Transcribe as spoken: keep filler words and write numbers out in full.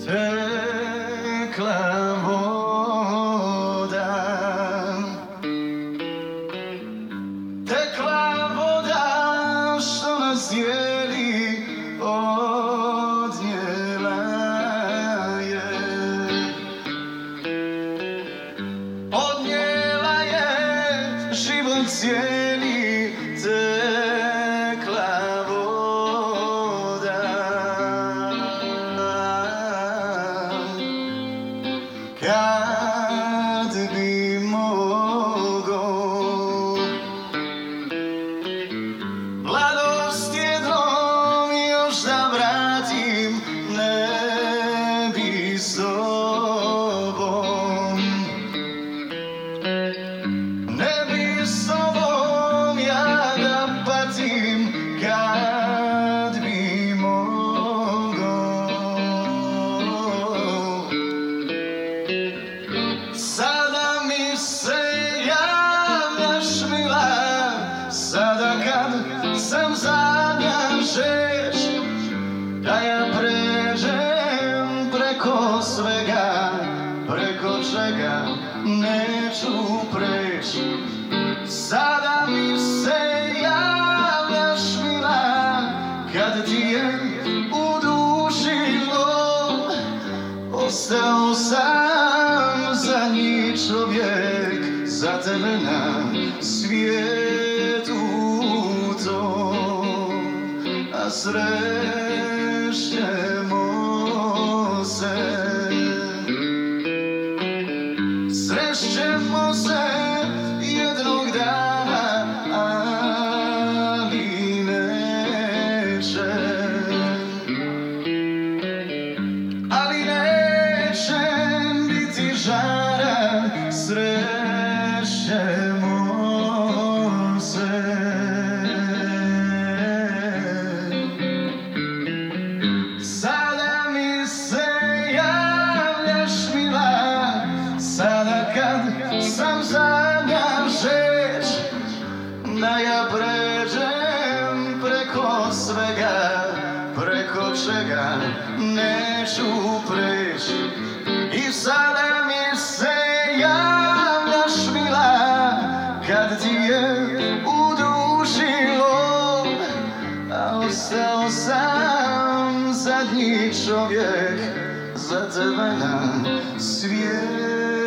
tekla voda, tekla voda što nas dijeli odnijela je, odnijela je život cijeli, tekla voda. Kad bi mogo mladost jednom još da vratim, ne bi s tobom, ne bi s tobom ja da patim. Kad bi mogo sada mi se javljaš mila, sada kad sam zadnja žeć, da ja pređem preko svega, preko čega neću preć. Sada mi se javljaš mila, kad ti je u duši lom, ostao sam zadnji čovjek za tebe na svijetu tom, a srećemo se, srećemo se jednog dana, ali neće, ali neće biti žara, srećemo se. Sada mi se javljaš mila, sada kad sam zadnja žeć, da ja pređem preko svega, preko čega neću preć. I sada mi se javljaš mila, kad ti je u duši lom, a ostao sam zadnji čovjek za tebe na svijetu.